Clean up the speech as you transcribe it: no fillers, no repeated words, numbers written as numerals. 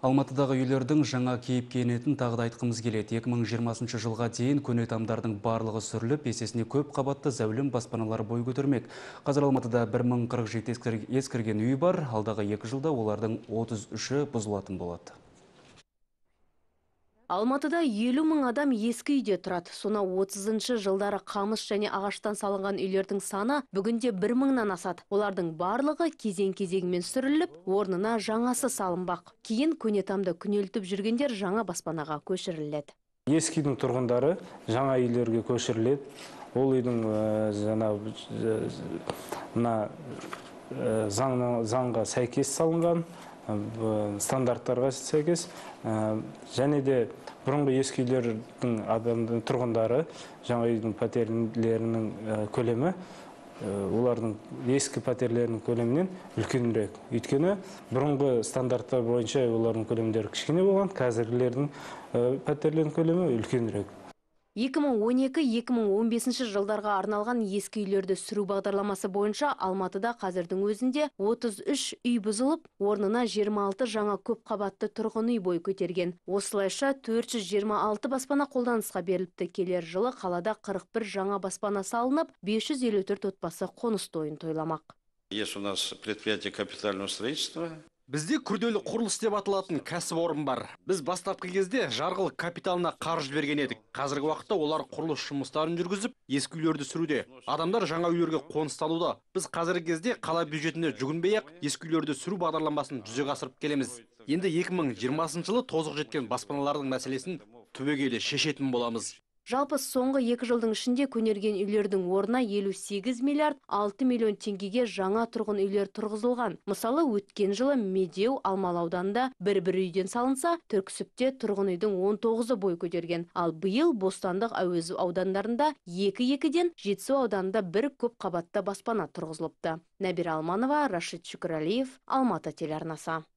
Алматыдағы үйлердің жаңа кейіпке енетінін тағы да айтқымыз келеді. 2020 жылға дейін көне тамдардың барлығы сүріліп, есесіне көп қабатты зәулім баспаналар бой көтермек. Қазір Алматыда 1047 ескірген үй бар, алдағы 2 жылда олардың 33-і бұзылатын болады. Алматыда 50 мың адам ескі үйде тұрады. Сона 30-шы жылдары қамыс және ағаштан салынған үйлердің саны бүгінде 1 мыңнан асады. Олардың барлығы кезең-кезеңмен сүріліп, орнына жаңасы салынбақ. Кейін көне тамды күнелтіп жүргендер жаңа баспанаға көшіріледі. Ескі үйдің тұрғындары жаңа үйлерге көшіріледі. Ол үйдің заңға сәйкес салынған, стандарттарға сәйкес, және де бұрынғы ескі үйлердің тұрғындары жаңа үйдің пәтерлерінің көлемі олардың ескі пәтерлерінің көлемінен үлкенірек. Өйткені бұрынғы стандарттар бойынша олардың көлемдері кішкене болған, қазіргілердің пәтерлерінің көлемі үлкенірек. 2012-2015 жылдарға арналған ескі үйлерді сүру бағдарламасы бойынша Алматыда қазірдің өзінде 33 үй бұзылып, орнына 26 жаңа көп қабатты тұрғын үй бой көтерген. Осылайша 426 баспана қолданысқа беріліпті. Келер жылы қалада 41 жаңа баспана салынып, 554 отбасы қоныс тойын тойламақ. Есть у нас предприятие капитального строительства. Бізде күрделі құрылыс деп аталатын кәсіпорын бар. Біз бастапқы кезде жарғыл капиталына қаржы берген едік. Қазіргі уақытта олар құрылыс жұмыстарын жүргізіп, ескі үйлерді сүруде. Адамдар жаңа үйлерге қоныстануда. Біз қазіргі кезде қала бюджетіне жүгінбей-ақ ескі үйлерді сүру бағдарламасын жүзеге асырып келеміз. Енді 2020 жылы тозығы жеткен баспаналардың мәселесін түбегейлі шешетін боламыз. Жалпы соңғы 2 жылдың ішінде көнерген үйлердің орнына 58 миллиард 6 миллион теңгеге жаңа тұрғын үйлер тұрғызылған. Мысалы, өткен жылы Медеу, Алмалы ауданында бір үйден салынса, Түрксібте тұрғын үйдің 19-ы бой көтерген. Ал биыл Бостандық, Әуезов аудандарында 2-2-ден, Жетісу ауданында 1 көп қабатты баспана тұрғызылыпты. Нәбира Алманова, Рашид Шүкірәлиев, Алматы телеарнасы.